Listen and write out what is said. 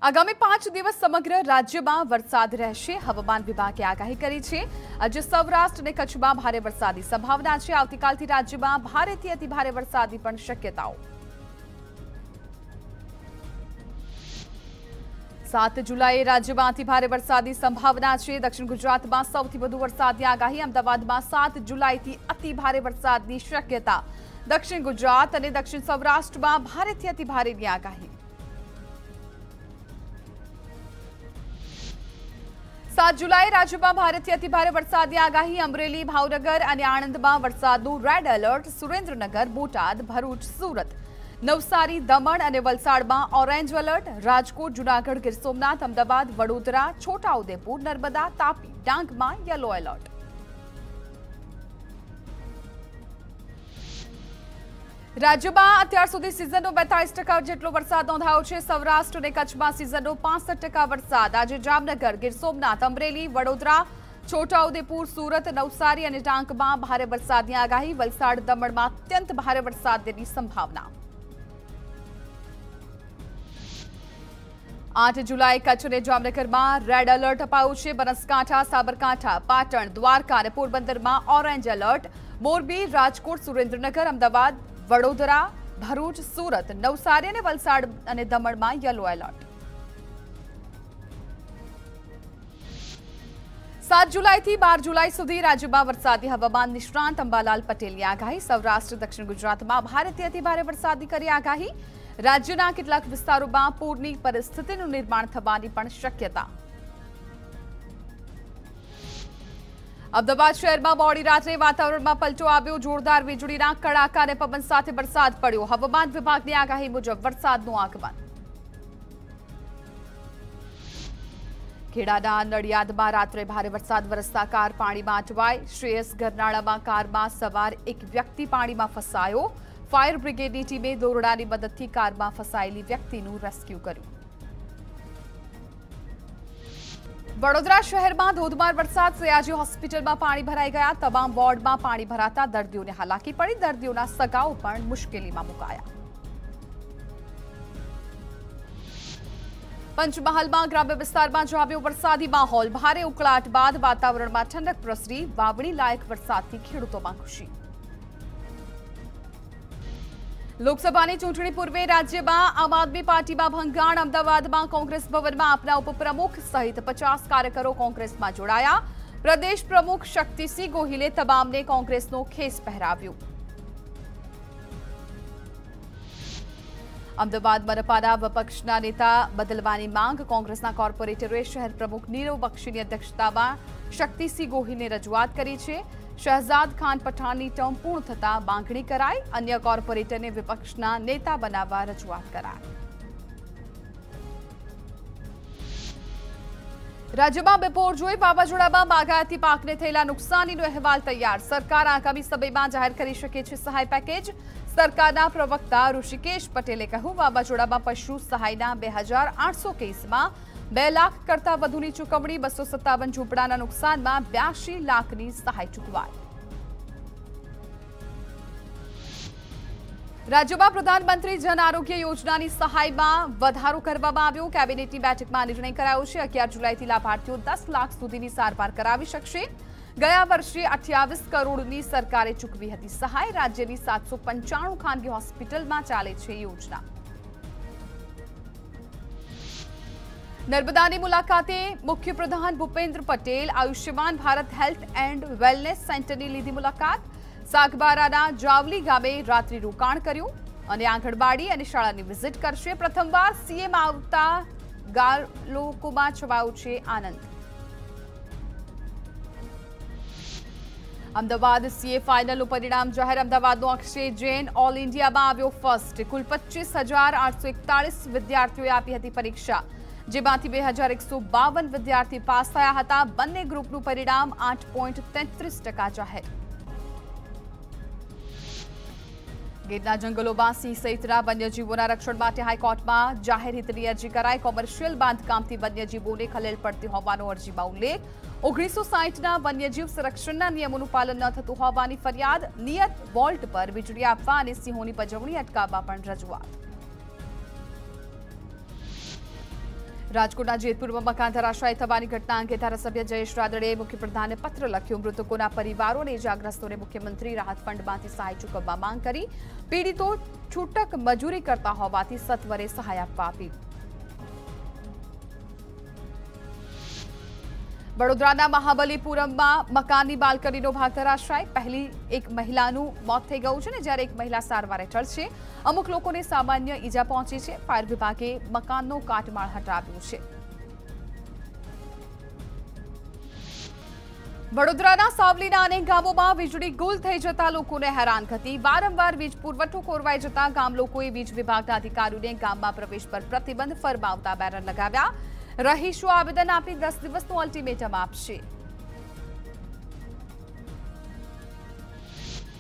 આગામી 5 દિવસ સમગ્ર રાજ્યમાં વરસાદ રહેશે. હવામાન વિભાગે આગાહી કરી છે. આજે સૌરાષ્ટ્ર અને કચ્છમાં ભારે વરસાદની સંભાવના છે. આવતીકાલથી રાજ્યમાં ભારેથી અતિભારે વરસાદની પણ શક્યતાઓ. 7 જુલાઈએ રાજ્યમાં અતિભારે વરસાદની સંભાવના છે. દક્ષિણ ગુજરાતમાં સૌથી વધુ વરસાદની આગાહી. અમદાવાદમાં 7 જુલાઈથી અતિભારે વરસાદની શક્યતા. દક્ષિણ ગુજરાત અને દક્ષિણ સૌરાષ્ટ્રમાં ભારેથી અતિભારેની આગાહી. 7 જુલાઈ રાજ્યમાં ભારેથી અતિભારે વરસાદની આગાહી. અમરેલી, ભાવનગર અને આણંદમાં વરસાદનું રેડ એલર્ટ. સુરેન્દ્રનગર, બોટાદ, ભરૂચ, સુરત, નવસારી, દમણ અને વલસાડમાં ઓરેન્જ એલર્ટ. રાજકોટ, જૂનાગઢ, ગીર સોમનાથ, અમદાવાદ, વડોદરા, છોટાઉદેપુર, નર્મદા, તાપી, ડાંગમાં યલો એલર્ટ. રાજ્યમાં અત્યાર સુધી સિઝનનો 42% જેટલો વરસાદ નોંધાયો છે. સૌરાષ્ટ્ર અને કચ્છમાં સિઝનનો 65% વરસાદ. આજે જામનગર, ગીર સોમનાથ, અમરેલી, વડોદરા, છોટાઉદેપુર, સુરત, નવસારી અને ડાંગમાં ભારે વરસાદની આગાહી. વલસાડ, દમણમાં અત્યંત ભારે વરસાદની સંભાવના. 8 જુલાઈ કચ્છ અને જામનગરમાં રેડ એલર્ટ અપાયું છે. બનાસકાંઠા, સાબરકાંઠા, પાટણ, દ્વારકા અને પોરબંદરમાં ઓરેન્જ એલર્ટ. મોરબી, રાજકોટ, સુરેન્દ્રનગર, અમદાવાદ, વડોદરા, ભરૂચ, સુરત, નવસારી અને વલસાડ અને દમણમાં યલો એલર્ટ. 7 જુલાઈથી 12 જુલાઈ સુધી રાજ્યમાં વરસાદી હવામાન નિષ્ણાંત અંબાલાલ પટેલની આગાહી. સૌરાષ્ટ્ર, દક્ષિણ ગુજરાતમાં ભારેથી અતિભારે વરસાદની કરી આગાહી. રાજ્યના કેટલાક વિસ્તારોમાં પૂરની પરિસ્થિતિનું નિર્માણ થવાની પણ શક્યતા. અમદાવાદ શહેરમાં મોડી રાત્રે વાતાવરણમાં પલટો આવ્યો. જોરદાર વીજળીના કડાકા અને પવન સાથે વરસાદ પડ્યો. હવામાન વિભાગની આગાહી મુજબ વરસાદનું આગમન. ખેડાના નડિયાદમાં રાત્રે ભારે વરસાદ વરસતા કાર પાણીમાં અટવાઈ. શ્રેયસ ગરનાળામાં કારમાં સવાર એક વ્યક્તિ પાણીમાં ફસાયો. ફાયર બ્રિગેડની ટીમે દોરડાની મદદથી કારમાં ફસાયેલી વ્યક્તિનું રેસ્ક્યુ કર્યું. વડોદરા શહેરમાં ધોધમાર વરસાદ. સયાજી હોસ્પિટલમાં પાણી ભરાઈ ગયા. તમામ વોર્ડમાં પાણી ભરાતા દર્દીઓને હાલાકી પડી. દર્દીઓના સગાઓ પણ મુશ્કેલીમાં મુકાયા. પંચમહાલમાં ગ્રામ્ય વિસ્તારમાં જામ્યો વરસાદી માહોલ. ભારે ઉકળાટ બાદ વાતાવરણમાં ઠંડક પ્રસરી. વાવણી લાયક વરસાદથી ખેડૂતોમાં ખુશી. લોકસભાની ચૂંટણી પૂર્વે રાજ્યમાં આમ આદમી પાર્ટીમાં ભંગાણ. અમદાવાદમાં કોંગ્રેસ ભવનમાં આપના ઉપપ્રમુખ સહિત 50 કાર્યકરો કોંગ્રેસમાં જોડાયા. પ્રદેશ પ્રમુખ શક્તિસિંહ ગોહિલે તમામને કોંગ્રેસનો ખેસ પહેરાવ્યો. અમદાવાદ મનપાના વિપક્ષના નેતા બદલવાની માંગ. કોંગ્રેસના કોર્પોરેટરોએ શહેર પ્રમુખ નીરવ બક્ષીની અધ્યક્ષતામાં શક્તિસિંહ ગોહિલને રજૂઆત કરી છે. શહેજાદ ખાન પઠાણની ટર્મ પૂર્ણ થતા માંગણી કરાઈ. અન્ય કોર્પોરેટરને વિપક્ષના નેતા બનાવવા રજૂઆત કરાઈ. રાજ્યમાં બપોરજોઈ વાવાઝોડામાં બાગાયતી પાકને થયેલા નુકસાનીનો અહેવાલ તૈયાર. સરકાર આગામી સમયમાં જાહેર કરી શકે છે સહાય પેકેજ. સરકારના પ્રવક્તા ઋષિકેશ પટેલે કહ્યું, વાવાઝોડામાં પશુ સહાયના 2800 કેસમાં 2 લાખ કરતા વધુની ચૂકવણી. 257 ઝૂંપડાના નુકસાનમાં 82 લાખની સહાય ચૂકવાઈ. રાજ્યમાં પ્રધાનમંત્રી જન આરોગ્ય યોજનાની સહાયમાં વધારો કરવામાં આવ્યો. કેબિનેટની બેઠકમાં નિર્ણય કરાયો છે. 11 જુલાઈથી લાભાર્થીઓ 10 લાખ સુધીની સારવાર કરાવી શકશે. ગયા વર્ષે 28 કરોડની સરકારે ચૂકવી હતી સહાય. રાજ્યની 795 ખાનગી હોસ્પિટલમાં ચાલે છે યોજના. નર્મદાની મુલાકાતે મુખ્યપ્રધાન Bhupendra Patel. Ayushman Bharat health and wellness સેન્ટરની લીધી મુલાકાત. સાગબારાના જાવલી ગામે રાત્રિ રોકાણ કર્યું અને આંગણવાડી અને શાળાની વિઝિટ કરશે. પ્રથમવાર સીએમ આવતા લોકોમાં છવાયો છે આનંદ. અમદાવાદ સીએ ફાઇનલનું પરિણામ જાહેર. અમદાવાદનો અક્ષય જૈન ઓલ ઇન્ડિયામાં આવ્યો ફર્સ્ટ. કુલ 25,841 વિદ્યાર્થીઓએ આપી હતી પરીક્ષા, જેમાંથી 2152 વિદ્યાર્થી પાસ થયા હતા. બંને ગ્રુપનું પરિણામ 8.33% જાહેર. ગીરના જંગલોમાં સિંહ સહિતના વન્યજીવોના રક્ષણ માટે હાઈકોર્ટમાં જાહેર હિતની અરજી કરાઈ. કોમર્શિયલ બાંધકામથી વન્યજીવોને ખલેલ પડતી હોવાનો અરજીમાં ઉલ્લેખ. 1960ના વન્યજીવ સંરક્ષણના નિયમોનું પાલન ન થતું હોવાની ફરિયાદ. નિયત વોલ્ટ પર વીજળી આપવા અને સિંહોની પજવણી અટકાવવા પણ રજૂઆત. રાજકોટના જેતપુરમાં મકાન ધરાશાયી થવાની ઘટના અંગે ધારાસભ્ય જયેશ રાદડિયાએ મુખ્યપ્રધાનને પત્ર લખ્યો। મૃતકોના પરિવારો અને ઇજાગ્રસ્તોને મુખ્યમંત્રી રાહત ફંડમાંથી સહાય ચૂકવવા માંગ કરી। પીડિતો છૂટક મજૂરી કરતા હોવાથી સત્વરે સહાય આપવા આપી। વડોદરાના મહાબલીપુરમમાં મકાનની બાલ્કનીનો ભાગ ધરાશાય। પહેલી એક મહિલાનું મોત થઈ ગયું છે ને જ્યારે એક મહિલા સારવાર હેઠળ છે। અમુક લોકોને સામાન્ય ઈજા પહોંચી છે। ફાયર વિભાગે મકાનનો કાટમાળ હટાવ્યો છે। વડોદરાના સાવલીના અનેક ગામોમાં વીજળી ગુલ થઈ જતા લોકોને હેરાનગતિ। વારંવાર વીજ પુરવઠો ખોરવાઈ જતા ગામ લોકોએ વીજ વિભાગના અધિકારીઓને ગામમાં પ્રવેશ પર પ્રતિબંધ ફરમાવતા બેનર લગાવ્યા। રહીશો આવેદન આપી 10 દિવસનું અલ્ટિમેટમ આપશે।